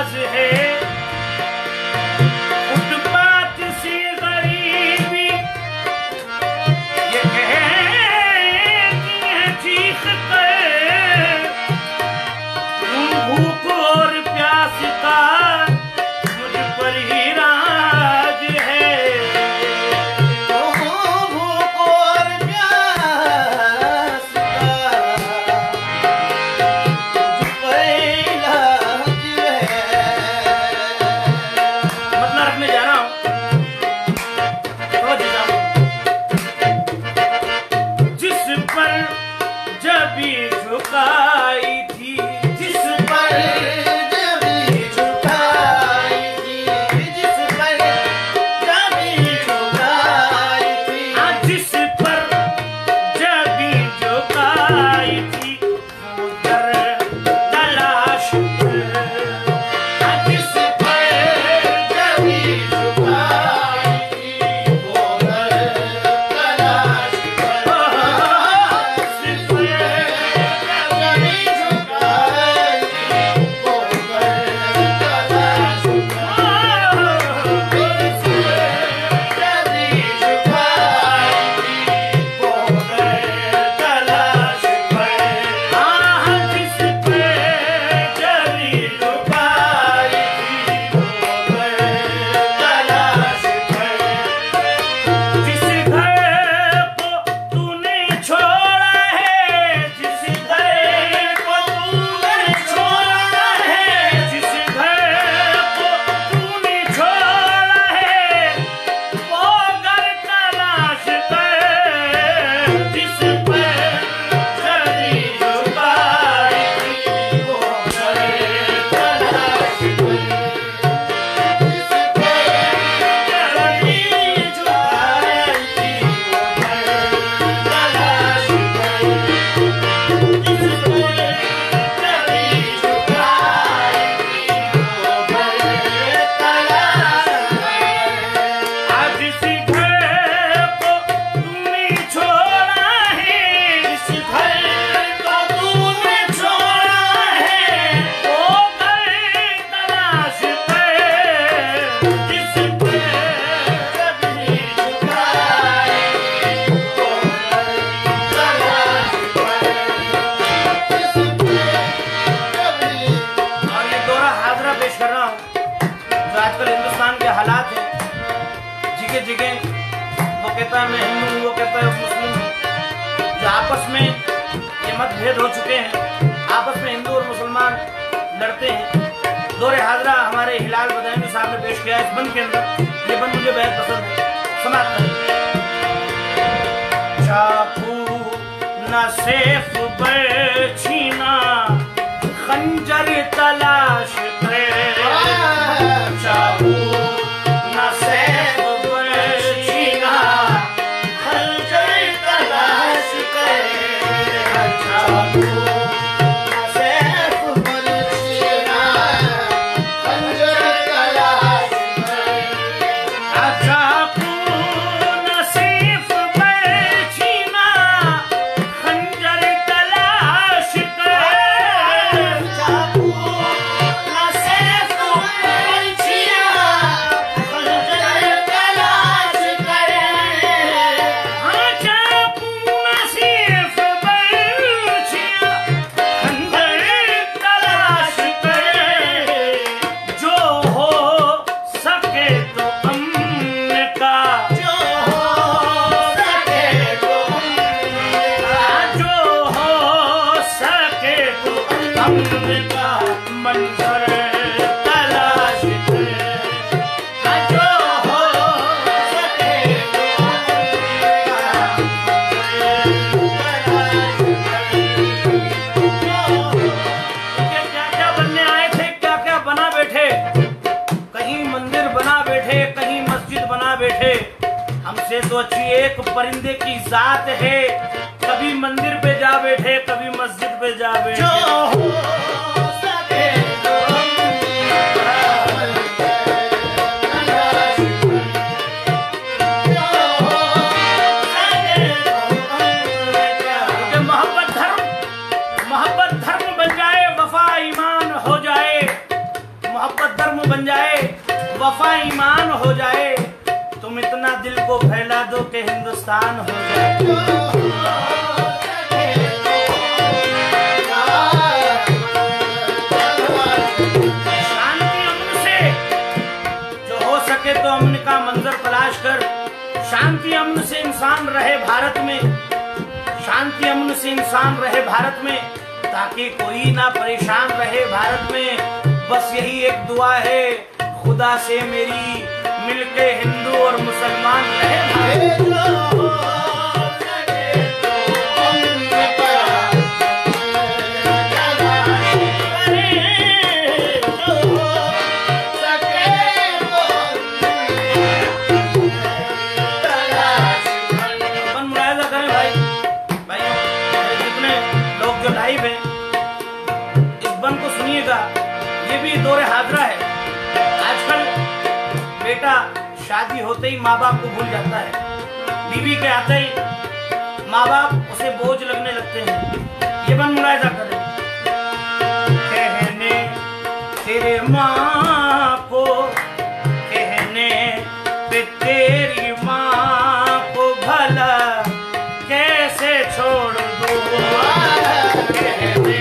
राज है। फुटपाथ सी गरीबी ये कहती है चीख कर, भूख और प्यास का मुझ पर ही राज है। भूख और प्यास का मुझ पर ही राज है। मतलब रखने जा रहा हूं तो जिस पर जबी झुकाई थी, जिस पर जबी झुकाई थी, जिस पर जबी झुकाई थी, जिस पर जबी झुकाई थी वो दर तलाश जिस पर जबी झुकाई थी, वो दर तलाश जिस पर जबी झुकाई थी, वो दर तलाश जिस पर जबी झुकाई थी, वो दर तलाश जिस पे जबी झुकाई थी, वो दर तलाश जिस घर को तूने छोड़ा है, जिस घर को तूने छोड़ा है, जिस घर को तूने छोड़ा है वो घर तलाश कर। जिस पे जबी झुकाई थी वो घर तलाश आज इसी घर को तूने छोड़ा है, इस घर को तूने छोड़ा है वो घर तलाश कर। जिस पे जबी और ये दोहरा हाजरा पेश कर रहा हूँ जो आजकल हिंदुस्तान के हालात हैं। जगह जगह वो कहता है मैं हिंदू हूँ, वो कहता है मुस्लिम हूँ। जो आपस में ये मतभेद हो चुके हैं, आपस में हिंदू और मुसलमान लड़ते हैं। दोहरे हाजरा हमारे हिलाल बदायूनी साहब ने पेश किया इस बंद के अंदर। ये बंद मुझे बेहद पसंद है। समाप्त करें। चाकू न सेफ बरछीना खंजर तलाश करे, चाकू न सेफ बरछीना खंजर तलाश करे, चाकू खंजर तलाश हमसे तो अच्छी एक परिंदे की जात है, कभी मंदिर पे जा बैठे कभी मस्जिद पे जा बैठे। मोहब्बत धर्म बन जाए, वफा ईमान हो जाए, मोहब्बत दिल को फैला दो कि हिंदुस्तान हो जाए। शांति अमन से जो हो सके तो अमन का मंजर तलाश कर, शांति अमन से इंसान रहे भारत में, शांति अमन से इंसान रहे भारत में, ताकि कोई ना परेशान रहे भारत में। बस यही एक दुआ है खुदा से मेरी, मिलके हिंदू और मुसलमान रहे भारत। दौरे हाजरा है। आजकल बेटा शादी होते ही माँ बाप को भूल जाता है, बीवी के आते ही माँ बाप उसे बोझ लगने लगते हैं। ये बन मुलायजा करें, कहने तेरे माँ को, कहने पे तेरी माँ को भला कैसे छोड़ दो, कहने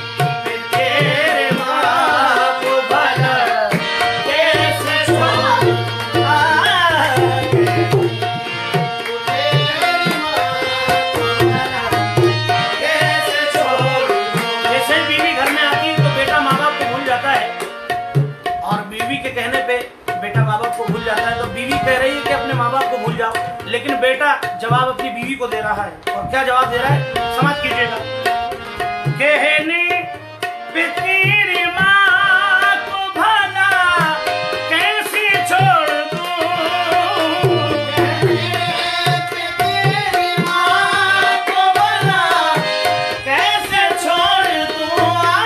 बेटा माँ बाप को भूल जाता है। तो बीवी कह रही है कि अपने माँ बाप को भूल जाओ, लेकिन बेटा जवाब अपनी बीवी को दे रहा है। और क्या जवाब दे रहा है समझ कीजिएगा, कहने पे तेरी माँ को भला कैसे छोड़ दूं, कहने पे तेरी माँ को भला कैसे छोड़ दूं,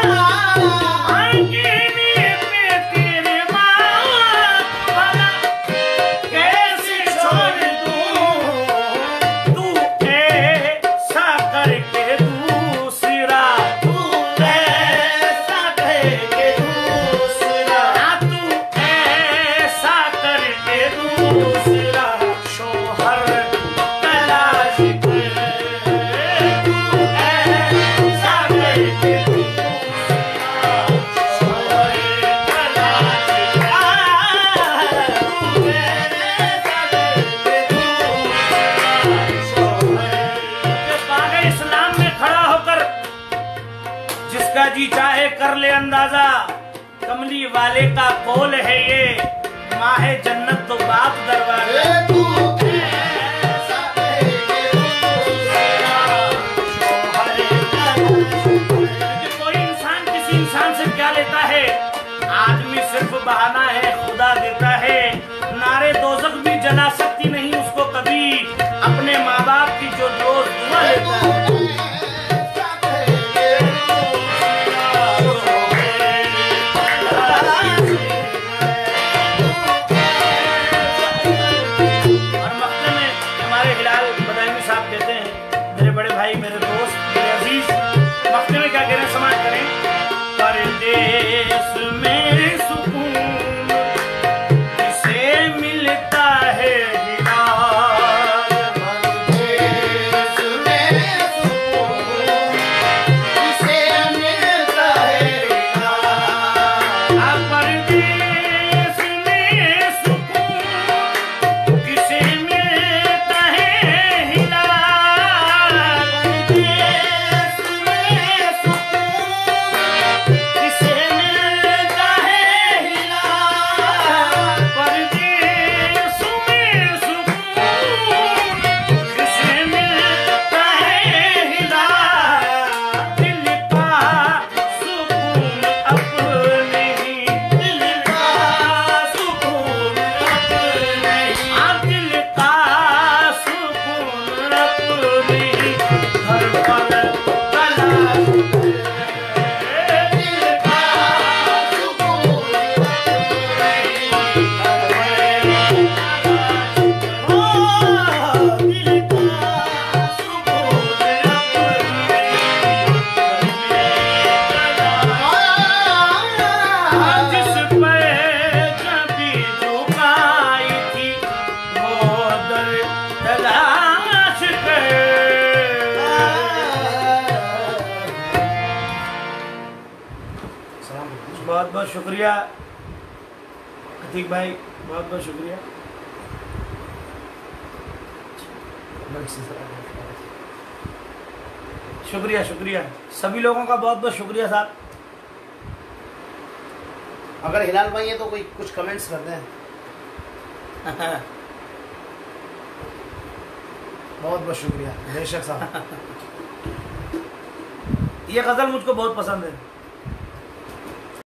जी चाहे कर ले अंदाजा, कमली वाले का कौल है ये, माहे जन्नत तो बाप दरवाजा। कोई इंसान किसी इंसान से क्या लेता है, आदमी सिर्फ बहाना है, खुदा देता है। नारे दोज़ख भी जला सकती नहीं उसको कभी, अपने माँ बाप की जो रोज दुआ लेता है। मेरे दोस्त, मेरे अजीज, मक्ते में क्या कह रहे हैं समाज करें, परदेश में सुकून किसे मिलता है परदेश में सुकून किसे मिलता है, परदेश में सुकून किसे मिलता है हिला, बहुत शुक्रिया अतीक भाई, बहुत बहुत शुक्रिया। शुक्रिया शुक्रिया सभी लोगों का, बहुत बहुत शुक्रिया साहब। अगर हिलाल भाई है तो कोई कुछ कमेंट्स कर दें। बहुत बहुत शुक्रिया बेशक साहब। ये गज़ल मुझको बहुत पसंद है।